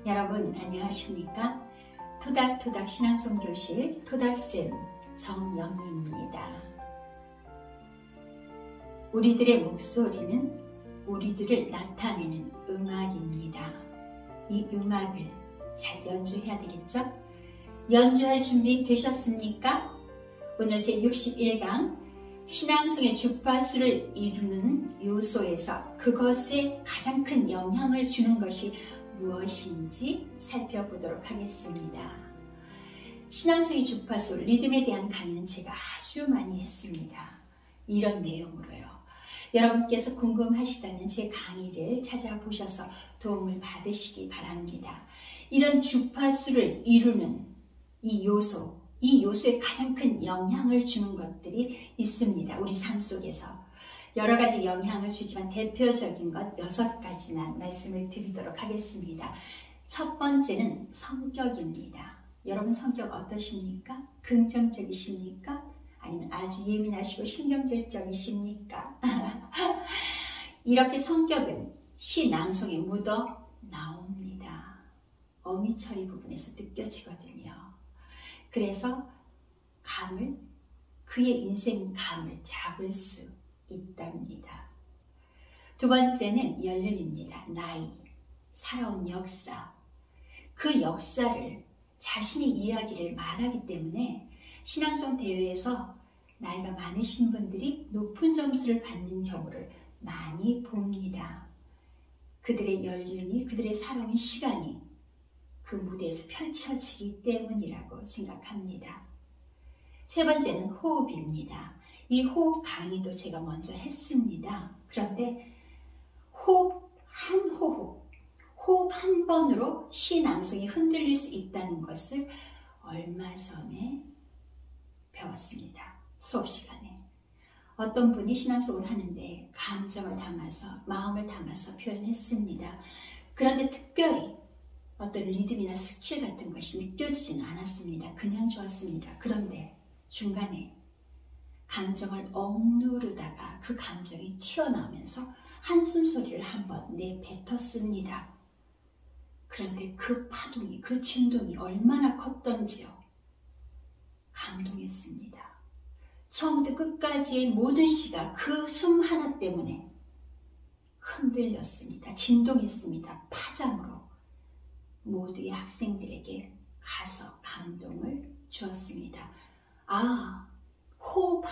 여러분 안녕하십니까? 토닥토닥 신앙송교실 토닥쌤 정영희입니다. 우리들의 목소리는 우리들을 나타내는 음악입니다. 이 음악을 잘 연주해야 되겠죠? 연주할 준비 되셨습니까? 오늘 제61강 신앙송의 주파수를 이루는 요소에서 그것에 가장 큰 영향을 주는 것이 무엇인지 살펴보도록 하겠습니다. 신앙송의 주파수, 리듬에 대한 강의는 제가 아주 많이 했습니다. 이런 내용으로요. 여러분께서 궁금하시다면 제 강의를 찾아보셔서 도움을 받으시기 바랍니다. 이런 주파수를 이루는 이 요소에 가장 큰 영향을 주는 것들이 있습니다. 우리 삶 속에서. 여러 가지 영향을 주지만 대표적인 것 6가지만 말씀을 드리도록 하겠습니다. 첫 번째는 성격입니다. 여러분 성격 어떠십니까? 긍정적이십니까? 아니면 아주 예민하시고 신경질적이십니까? 이렇게 성격은 시 낭송에 묻어 나옵니다. 어미 처리 부분에서 느껴지거든요. 그래서 그의 인생 감을 잡을 수 있답니다. 두 번째는 연륜입니다. 나이, 살아온 역사. 그 역사를 자신의 이야기를 말하기 때문에 신앙송 대회에서 나이가 많으신 분들이 높은 점수를 받는 경우를 많이 봅니다. 그들의 연륜이, 그들의 살아온 시간이 그 무대에서 펼쳐지기 때문이라고 생각합니다. 세 번째는 호흡입니다. 이 호흡 강의도 제가 먼저 했습니다. 그런데 호흡 한 번으로 시 낭송이 흔들릴 수 있다는 것을 얼마 전에 배웠습니다. 수업 시간에. 어떤 분이 신앙송을 하는데 감정을 담아서, 마음을 담아서 표현했습니다. 그런데 특별히 어떤 리듬이나 스킬 같은 것이 느껴지지는 않았습니다. 그냥 좋았습니다. 그런데 중간에 감정을 억누르다가 그 감정이 튀어나오면서 한숨 소리를 한번 내뱉었습니다. 그런데 그 파동이, 그 진동이 얼마나 컸던지요. 감동했습니다. 처음부터 끝까지의 모든 시가 그 숨 하나 때문에 흔들렸습니다. 진동했습니다. 파장으로 모두의 학생들에게 가서 감동을 주었습니다. 호흡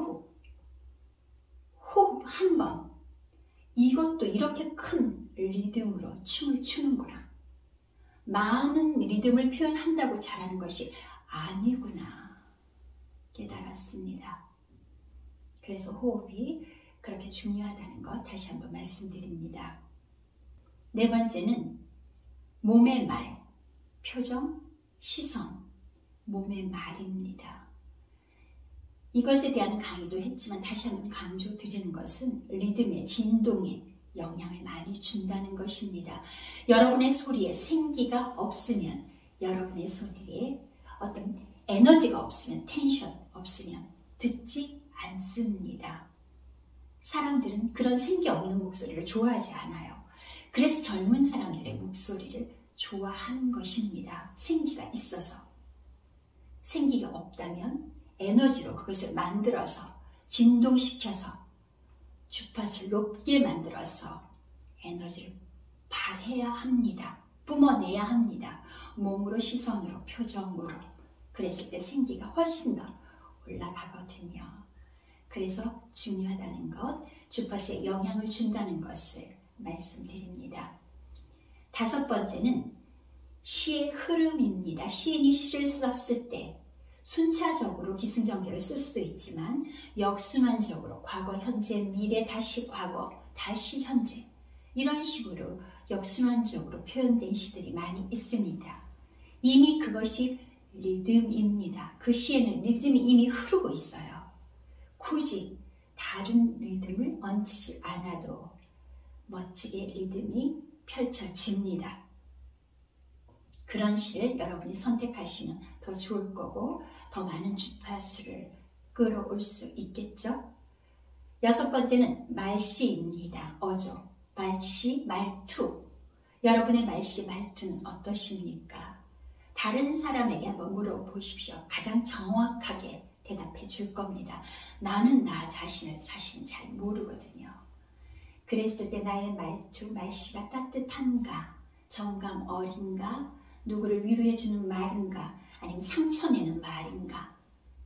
한 번. 이것도 이렇게 큰 리듬으로 춤을 추는구나. 많은 리듬을 표현한다고 잘하는 것이 아니구나 깨달았습니다. 그래서 호흡이 그렇게 중요하다는 것 다시 한번 말씀드립니다. 네 번째는 몸의 말, 표정, 시선, 몸의 말입니다. 이것에 대한 강의도 했지만 다시 한번 강조드리는 것은 리듬의 진동에 영향을 많이 준다는 것입니다. 여러분의 소리에 생기가 없으면, 여러분의 소리에 어떤 에너지가 없으면, 텐션 없으면 듣지 않습니다. 사람들은 그런 생기 없는 목소리를 좋아하지 않아요. 그래서 젊은 사람들의 목소리를 좋아하는 것입니다. 생기가 있어서. 생기가 없다면 에너지로 그것을 만들어서 진동시켜서 주파수를 높게 만들어서 에너지를 발해야 합니다. 뿜어내야 합니다. 몸으로, 시선으로, 표정으로. 그랬을 때 생기가 훨씬 더 올라가거든요. 그래서 중요하다는 것, 주파수에 영향을 준다는 것을 말씀드립니다. 다섯 번째는 시의 흐름입니다. 시인이 시를 썼을 때 순차적으로 기승전결을 쓸 수도 있지만 역순환적으로 과거, 현재, 미래, 다시 과거, 다시 현재 이런 식으로 역순환적으로 표현된 시들이 많이 있습니다. 이미 그것이 리듬입니다. 그 시에는 리듬이 이미 흐르고 있어요. 굳이 다른 리듬을 얹지 않아도 멋지게 리듬이 펼쳐집니다. 그런 시를 여러분이 선택하시면 더 좋을 거고 더 많은 주파수를 끌어올 수 있겠죠? 여섯 번째는 말시입니다. 어조, 말시, 말투. 여러분의 말씨 말투는 어떠십니까? 다른 사람에게 한번 물어보십시오. 가장 정확하게 대답해 줄 겁니다. 나는 나 자신을 사실 잘 모르거든요. 그랬을 때 나의 말투, 말씨가 따뜻한가, 정감 어린가, 누구를 위로해 주는 말인가, 아니면 상처내는 말인가,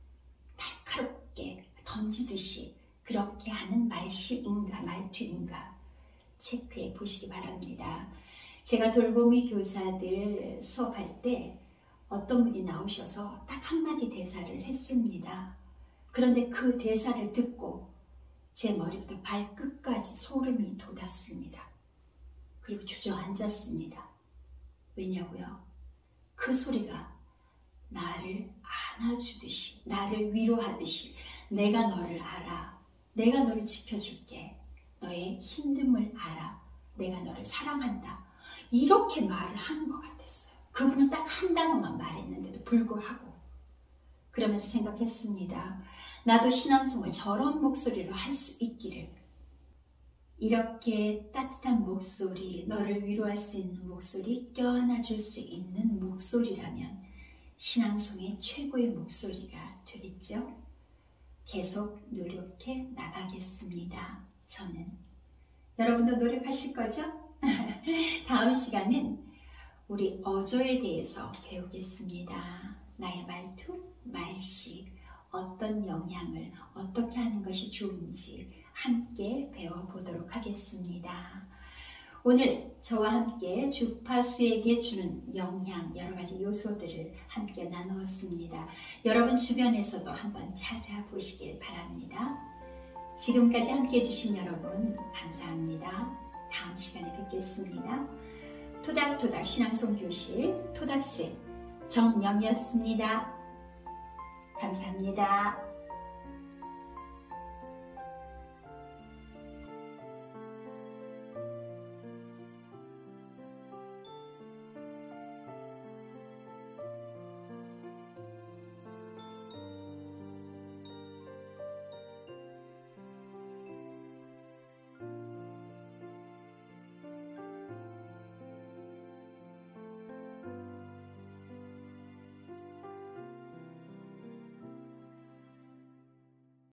날카롭게 던지듯이 그렇게 하는 말씨인가, 말투인가 체크해 보시기 바랍니다. 제가 돌보미 교사들 수업할 때 어떤 분이 나오셔서 딱 한마디 대사를 했습니다. 그런데 그 대사를 듣고 제 머리부터 발끝까지 소름이 돋았습니다. 그리고 주저앉았습니다. 왜냐고요? 그 소리가 나를 안아주듯이, 나를 위로하듯이, 내가 너를 알아, 내가 너를 지켜줄게, 너의 힘듦을 알아, 내가 너를 사랑한다, 이렇게 말을 하는 것 같았어요. 그분은 딱 한 단어만 말했는데도 불구하고. 그러면서 생각했습니다. 나도 신앙송을 저런 목소리로 할 수 있기를. 이렇게 따뜻한 목소리, 너를 위로할 수 있는 목소리, 껴안아줄 수 있는 목소리라면 신앙송의 최고의 목소리가 되겠죠? 계속 노력해 나가겠습니다. 저는. 여러분도 노력하실 거죠? 다음 시간은 우리 어조에 대해서 배우겠습니다. 나의 말투, 말씨, 어떤 영향을 어떻게 하는 것이 좋은지 함께 배워보도록 하겠습니다. 오늘 저와 함께 주파수에게 주는 영향, 여러 가지 요소들을 함께 나누었습니다. 여러분 주변에서도 한번 찾아보시길 바랍니다. 지금까지 함께 해주신 여러분 감사합니다. 다음 시간에 뵙겠습니다. 토닥토닥 신앙송 교실 토닥쌤 정영이었습니다. 감사합니다.